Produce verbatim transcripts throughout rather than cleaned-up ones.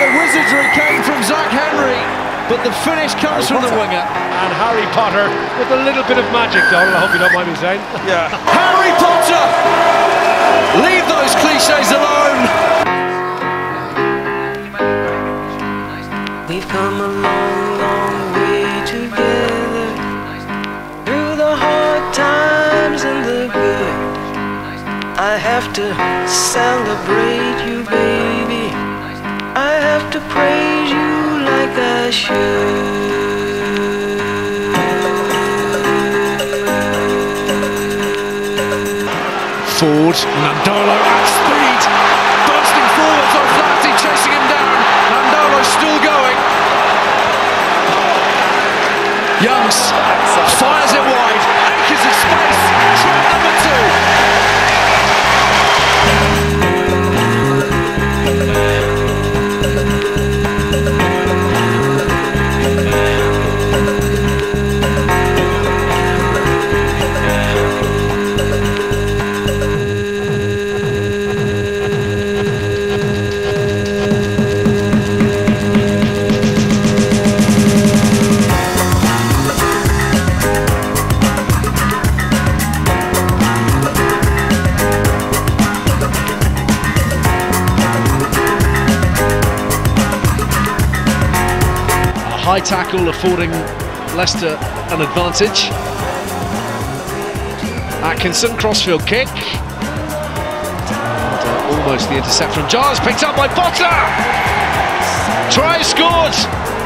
the wizardry came from Zach Henry, but the finish comes from the winger. And Harry Potter with a little bit of magic, Donald. I hope you don't mind me saying. Yeah. Harry Potter! Leave those cliches alone! We've come a long, long way together, through the hard times and the good. I have to celebrate you, baby. I have to praise you like I should. Forward, Nandolo at speed, bursting forwards on Flaherty, chasing him down. Nandolo still going. Youngs fires it wide, acres of space, try number two. High tackle affording Leicester an advantage. Atkinson, crossfield kick. And, uh, almost the intercept from Giles, picked up by Potter! Try scored!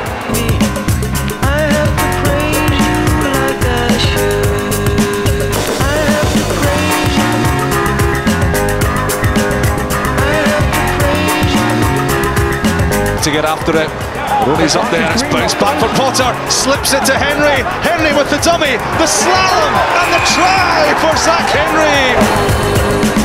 To get after it. Rooney's up there, it's bounced back for Potter, slips it to Henry, Henry with the dummy, the slalom and the try for Zach Henry!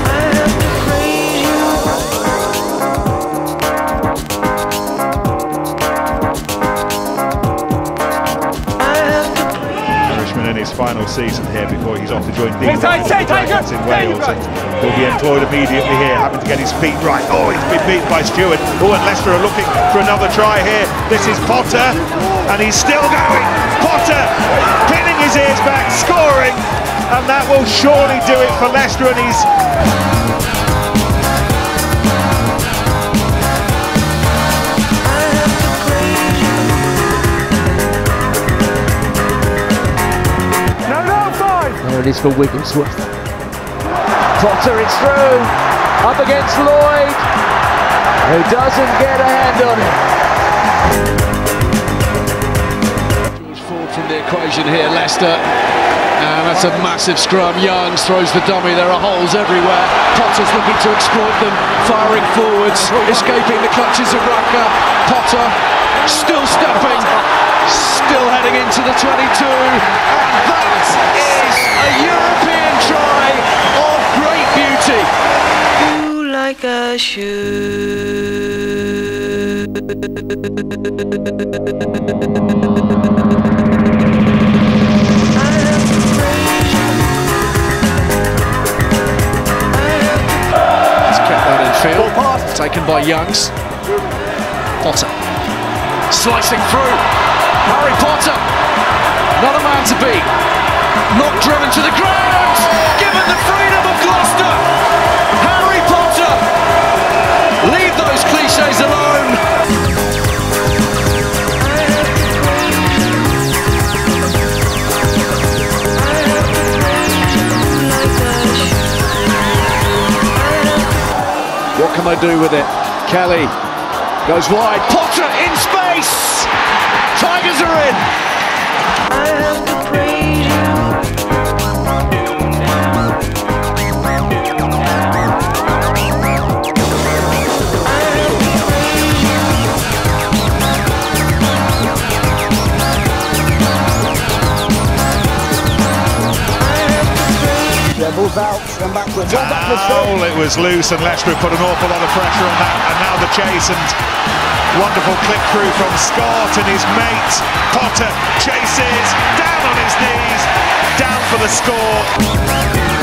Irishman in his final season here before he's off to join the Dragons in Wales, and he'll be employed immediately here, having to get his feet right. Oh, he's been beaten by Stewart. Oh, and Leicester are looking for another try here. This is Potter, and he's still going. Potter pinning his ears back, scoring, and that will surely do it for Leicester. And he's There it is for Wigglesworth. Potter, it's through, up against Lloyd, who doesn't get a hand on it. George Ford from the equation here, Leicester, and that's a massive scrum. Youngs throws the dummy, there are holes everywhere. Potter's looking to exploit them, firing forwards, escaping the clutches of Raka. Potter still stepping, still heading into the twenty-two, and that is a European try of great beauty. You like I should. He's kept that in field, taken by Youngs. Potter slicing through. Harry Potter, not a man to beat. Not driven to the ground, given the freedom of Gloucester. Harry Potter, leave those cliches alone. What can they do with it? Kelly goes wide, Potter in space. Tigers are in. I have to praise you. Balls out and backwards. Foul, it was loose, and Leicester put an awful lot of pressure on that, and now the chase, and wonderful click through from Scott and his mate. Potter chases, down on his knees, down for the score.